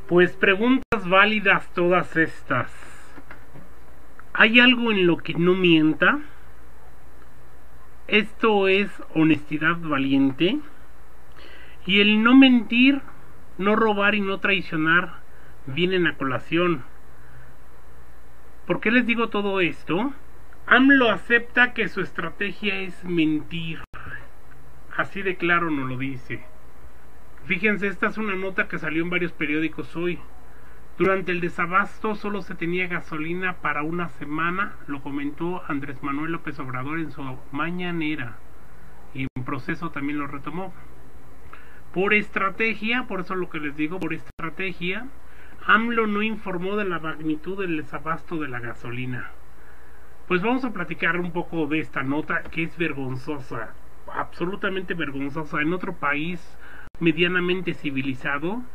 Pues preguntas válidas todas estas. ¿Hay algo en lo que no mienta? Esto es honestidad valiente. Y el no mentir, no robar y no traicionar vienen a colación. ¿Por qué les digo todo esto? AMLO acepta que su estrategia es mentir. Así de claro nos lo dice. Fíjense, esta es una nota que salió en varios periódicos hoy. Durante el desabasto solo se tenía gasolina para una semana, lo comentó Andrés Manuel López Obrador en su mañanera. Y en proceso también lo retomó. Por estrategia, por eso lo que les digo, por estrategia, AMLO no informó de la magnitud del desabasto de la gasolina. Pues vamos a platicar un poco de esta nota que es vergonzosa, absolutamente vergonzosa. En otro país medianamente civilizado,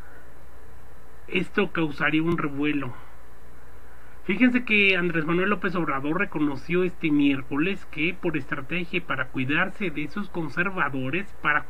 esto causaría un revuelo. Fíjense que Andrés Manuel López Obrador reconoció este miércoles que por estrategia y para cuidarse de esos conservadores,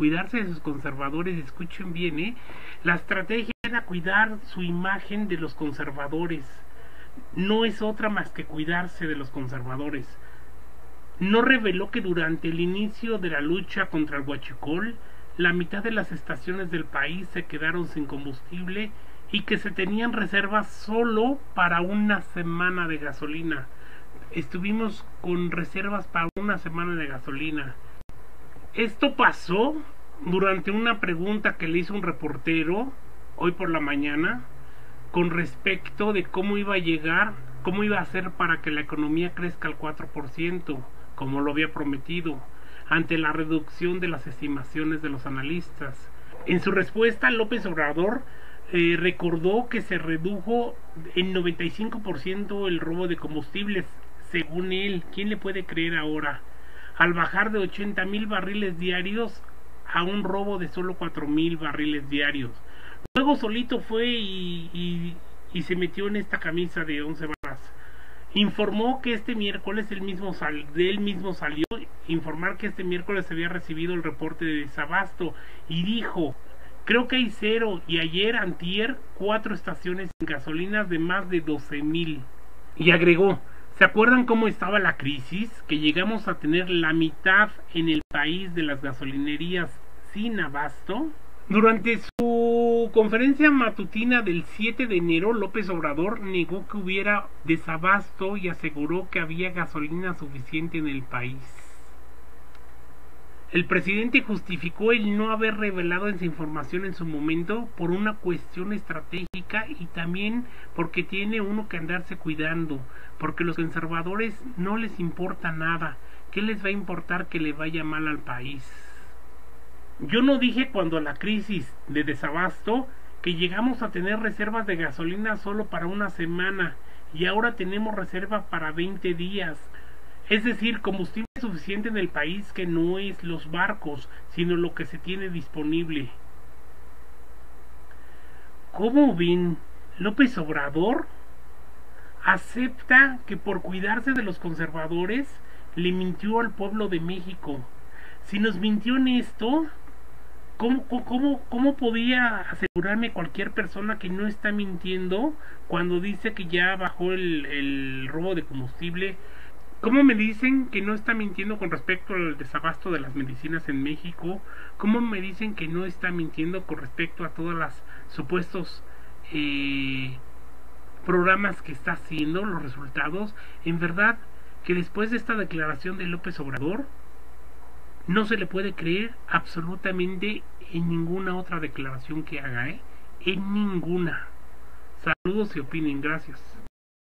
escuchen bien, la estrategia era cuidar su imagen de los conservadores. No es otra más que cuidarse de los conservadores. No reveló que durante el inicio de la lucha contra el huachicol, la mitad de las estaciones del país se quedaron sin combustible y que se tenían reservas solo para una semana de gasolina. Estuvimos con reservas para una semana de gasolina. Esto pasó durante una pregunta que le hizo un reportero hoy por la mañana con respecto de cómo iba a hacer para que la economía crezca al 4%, como lo había prometido, ante la reducción de las estimaciones de los analistas. En su respuesta, López Obrador recordó que se redujo en 95% el robo de combustibles, según él. ¿Quién le puede creer ahora? Al bajar de 80,000 barriles diarios a un robo de solo 4,000 barriles diarios. Luego solito fue y se metió en esta camisa de 11 varas. Informó que este miércoles él mismo salió informar que este miércoles se había recibido el reporte de desabasto y dijo: creo que hay 0 y antier 4 estaciones en gasolinas de más de 12,000. Y agregó: ¿se acuerdan cómo estaba la crisis? Que llegamos a tener la mitad en el país de las gasolinerías sin abasto. Durante su conferencia matutina del 7 de enero, López Obrador negó que hubiera desabasto y aseguró que había gasolina suficiente en el país. El presidente justificó el no haber revelado esa información en su momento por una cuestión estratégica y también porque tiene uno que andarse cuidando, porque a los conservadores no les importa nada. ¿Qué les va a importar que le vaya mal al país? Yo no dije cuando la crisis de desabasto que llegamos a tener reservas de gasolina solo para una semana y ahora tenemos reserva para 20 días. Es decir, combustible suficiente en el país, que no es los barcos, sino lo que se tiene disponible. ¿Cómo ven? López Obrador acepta que por cuidarse de los conservadores le mintió al pueblo de México. Si nos mintió en esto, ¿cómo podía asegurarme cualquier persona que no está mintiendo cuando dice que ya bajó el robo de combustible? ¿Cómo me dicen que no está mintiendo con respecto al desabasto de las medicinas en México? ¿Cómo me dicen que no está mintiendo con respecto a todos los supuestos programas que está haciendo, los resultados? En verdad que después de esta declaración de López Obrador no se le puede creer absolutamente en ninguna otra declaración que haga, en ninguna. Saludos y opinen, gracias.